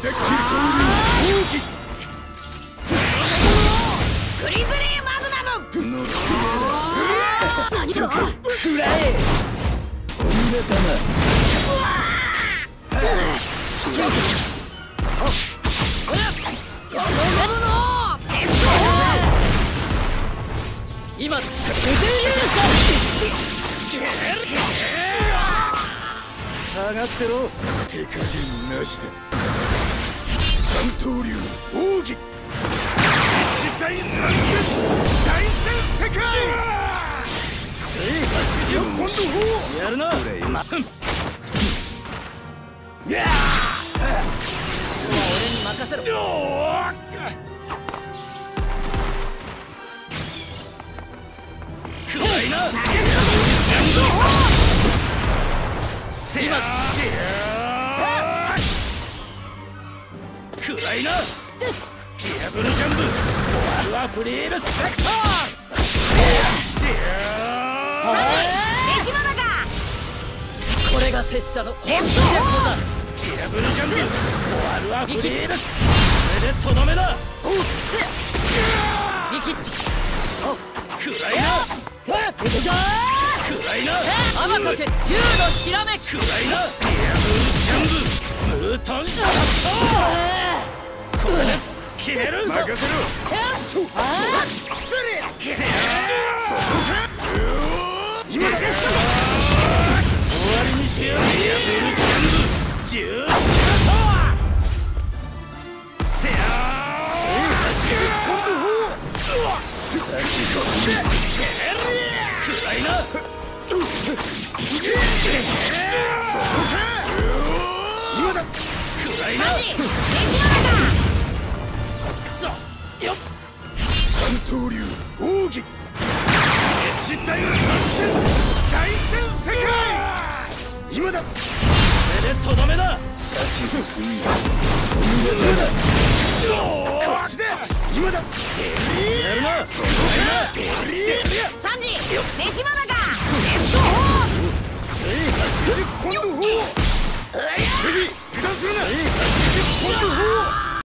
て切るとグリズリーマグナム。何だ。 食らえ。飛んでたな。 今下がってろ。手加減なしだ。三刀流奥義一大三戦大戦世界正八両ポンド砲やるな。 俺に任せろ。 暗いな。せや暗いな。ディアブルジャンブワルアフリールスペクトー飯島だか。これが拙者の本気でござる。 ディアブルジャンブワルアフリールスこれでとどめだ。 見切った。 暗いな。 さあ行くぞ。 暗いな。 天かけ竜のひらめき。 暗いな。ディアブルジャンブムートンショットこれで決める。任せろ。今だ。終わりにしよう。ディアブルジャンブ10シュート。せや暗いな。今だ。暗いな。くそよっ。三刀流奥義一大三戦大戦世界今だ。これでとどめだ。差し不すんだ。こっちだ。今だ。やるな。そこかな。サンジ